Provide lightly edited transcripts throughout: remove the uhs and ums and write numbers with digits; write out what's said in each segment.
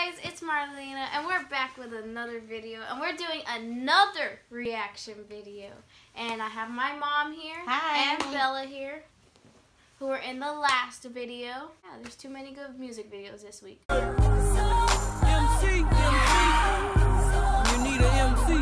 guys, it's Marlena, and we're back with another video, and we're doing another reaction video. And I have my mom here, Hi. and Bella here, who were in the last video. Yeah, there's too many good music videos this week. MC, you need an MC.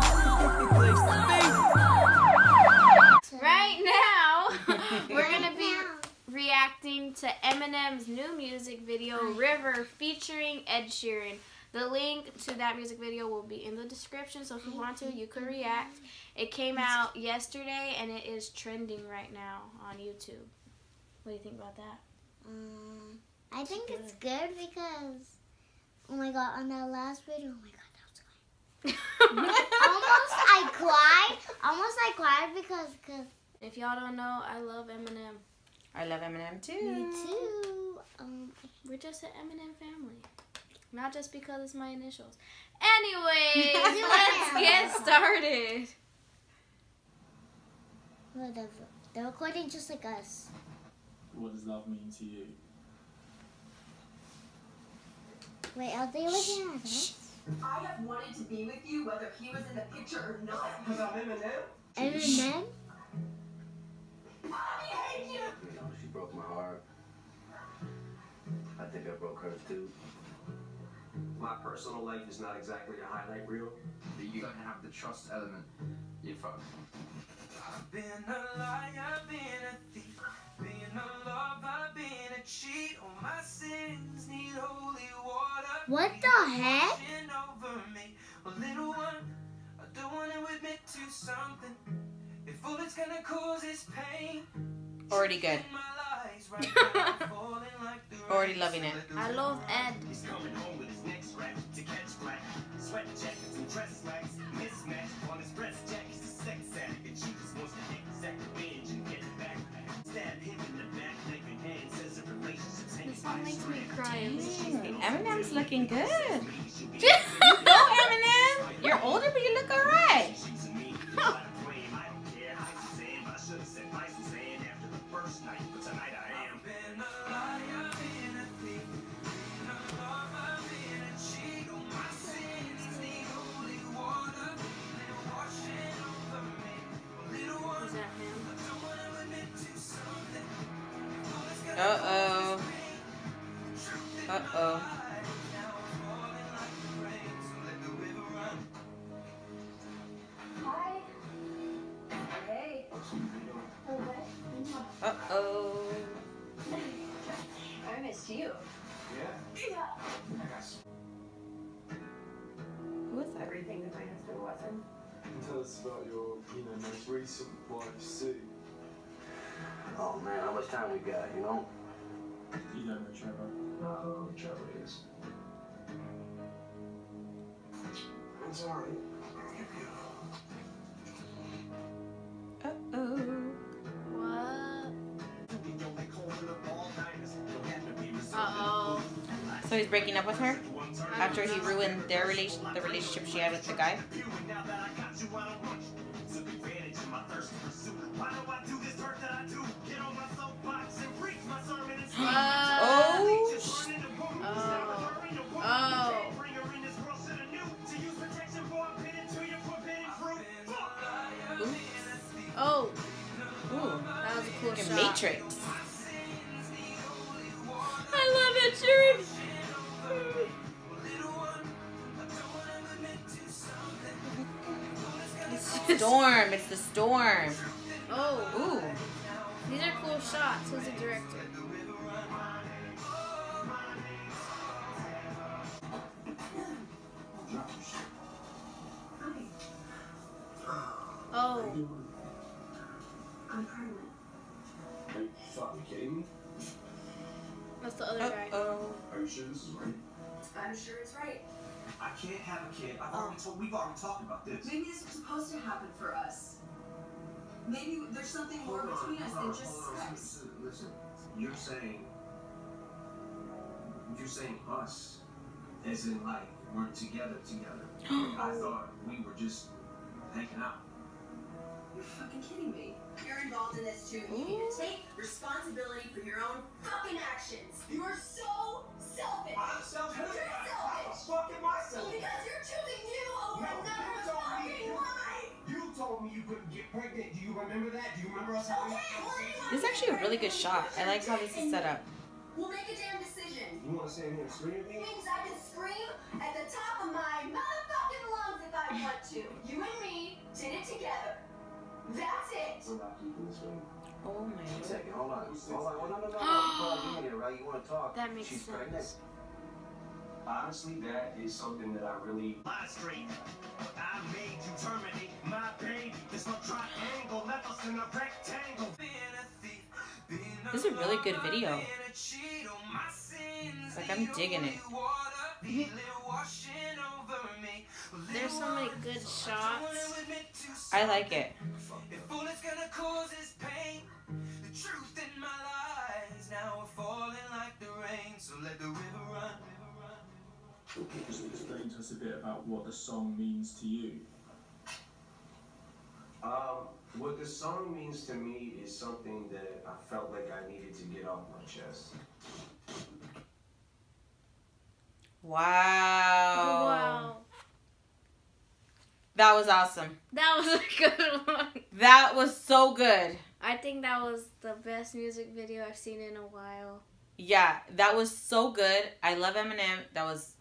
Right now, we're gonna be reacting to Eminem's new music video, River, featuring Ed Sheeran. The link to that music video will be in the description, so if you want to, you could react. It came out yesterday, and it is trending right now on YouTube. What do you think about that? I think it's good because, oh my god, on that last video, oh my god, that was good. Almost I cried because If y'all don't know, I love Eminem. I love Eminem too. me too. We're just an Eminem family. Not just because it's my initials. Anyways, let's get started. Whatever. They're recording just like us. What does love mean to you? Wait, are they looking at us? I have wanted to be with you whether he was in the picture or not. Because I'm Eminem? Eminem? I hate you. You know, she broke my heart. I think I broke hers too. My personal life is not exactly a highlight reel. You don't have the trust element. You're fucked. I've been a liar, been a thief, been a lover, been a cheat. All my sins need holy water. What the heck? Washing over me. Well, little one, I don't want to admit to something. If all it's gonna cause is pain. Already good. In my lies right now, falling like the Already loving it. I love Ed. He's coming home with his next rap to catch black. Sweat jackets and dress slacks. Mismatch on his breast jacket. He's a sex addict and she just wants to exact revenge and get it back. Stab him in the back, knife in hand, says the relationship's This song makes me cry. Eminem's looking good. Go Eminem. You're older, but you look alright. Is that him? Uh-oh. Uh-oh. Hi. Hey. Uh-oh. I missed you. Yeah. Who is that? Everything that my husband wasn't. Tell us about your, most recent wife, Sue. Oh man, how much time we got, you know? You don't know Trevor. No, Trevor is. I'm sorry. You're beautiful. Uh-oh. What? Uh-oh. So he's breaking up with her? After he ruined the relationship she had with the guy? Oh. Oh. Ooh. That was a cool Like a shot. Matrix. I love it, Sharon. Storm. It's the storm. Oh. Ooh. These are cool shots. Who's the director? Oh. I'm pregnant. Are you fucking kidding me? That's the other guy. Uh-oh. Are you sure this is right? I'm sure it's right. I can't have a kid. We've already talked about this. Maybe this was supposed to happen for us. Maybe there's something more between us than just sex. Listen, you're saying us, as in like we're together. I thought we were just hanging out. You're fucking kidding me. You're involved in this too. You need to take responsibility for your own fucking actions. You are so selfish. I'm selfish. You're selfish. pregnant. Do you remember that? Do you remember us having that conversation? This is actually a really good shot. I like how this is set up. We'll make a damn decision. You want to stand here and scream at me? Means I can scream at the top of my motherfucking lungs if I want to. You and me did it together. That's it. We're not keeping this ring. Oh my One god. second, hold on. Hold on. Well, no. Before I get here, right? You want to talk? That makes She's sense. pregnant. Honestly, that is something that I really. Lie straight. I made you terminate my pain. This no triangle left us in a rectangle. This is a really good video. Like, I'm digging it. There's so many good shots. I like it. If all it's gonna cause is pain, the truth in my lies now are falling like the rain. So let the river run. Just explain to us a bit about what the song means to you. What the song means to me is something that I felt like I needed to get off my chest. Wow. Wow. That was awesome. That was a good one. That was so good. I think that was the best music video I've seen in a while. Yeah, that was so good. I love Eminem. That was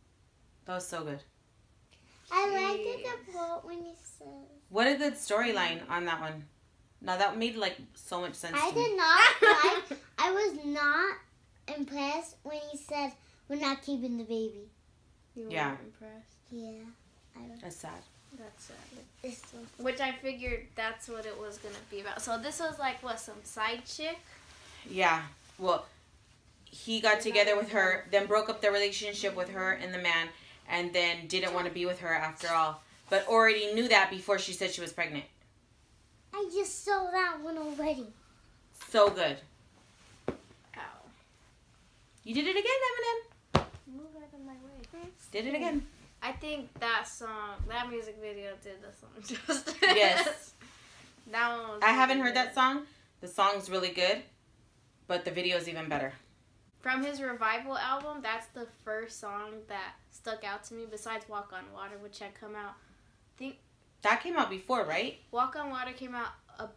so good. I liked it the quote when he said. What a good storyline on that one. Now that made like so much sense I to me. did not like. I was not impressed when he said, "We're not keeping the baby." You Yeah. weren't impressed. Yeah. That's sad. That's sad. This one. Which I figured that's what it was gonna be about. So this was like what, some side chick? Yeah. Well, he got together with her, then broke up their relationship with her and the man, and then didn't want to be with her after all. But already knew that before she said she was pregnant. I just saw that one already. So good. Ow. You did it again, Eminem. Move out of my way. Did it again. I think that song, that music video did the song justice. Yes. That one was I haven't really heard good. that song. The song's really good, but the video is even better. From his Revival album, that's the first song that stuck out to me besides Walk on Water, which had come out. That came out before, right? Walk on Water came out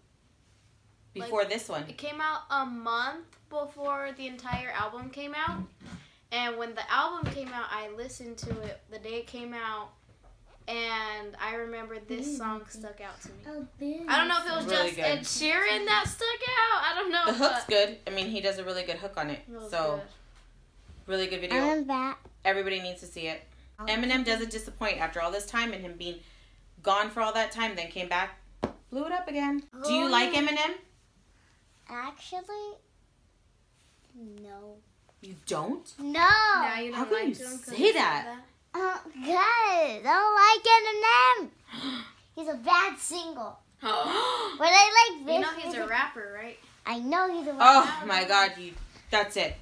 Before this one. It came out a month before the entire album came out. And when the album came out, I listened to it the day it came out. And I remember this song stuck out to me. I don't know if it was Really just good. Ed Sheeran that stuck out. I don't know. The hook's but good. I mean, he does a really good hook on it. it was So, good. really good video. I'm back. Everybody needs to see it. Eminem doesn't disappoint after all this time and him being gone for all that time, then came back, blew it up again. Do you like Eminem? Actually, no. You don't? No. Now you don't How can like you him 'cause say he said that? Guys, I don't like Eminem. He's a bad single. But I like this. You know he's a music. rapper, right? I know he's a rapper. Oh my god, that's it.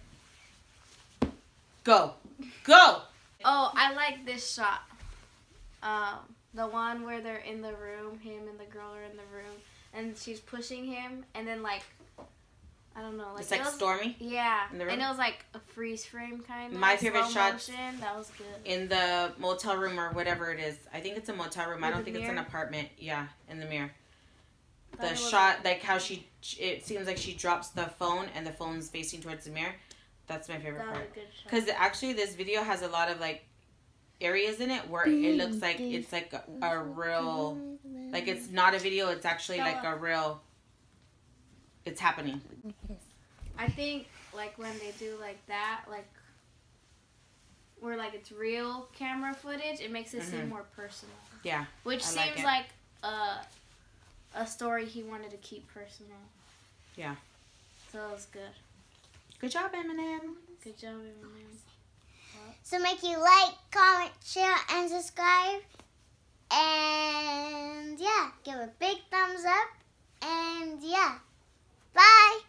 Go. Go! Oh, I like this shot. The one where they're in the room, him and the girl are in the room, and she's pushing him, and then like, I don't know, like It's like it was, stormy Yeah, in the and room? it was like a freeze frame kind of. My favorite slow shots motion. That was good. in the motel room or whatever it is. I think it's a motel room. I With don't the think it's an mirror? apartment. Yeah, in the mirror. Thought The it was shot, like how it seems like she drops the phone and the phone's facing towards the mirror. That's my favorite That was part. a good shot. Because actually this video has a lot of like areas in it where it looks like it's like a real, like it's not a video, it's actually like a real, it's happening. I think like when they do like that, like where like it's real camera footage, it makes it seem more personal. Yeah. Which I like seems it. like a story he wanted to keep personal. Yeah. So it was good. Good job, Eminem. Good job, Eminem. So make you like, comment, share, and subscribe. And yeah, give a big thumbs up. And yeah, bye.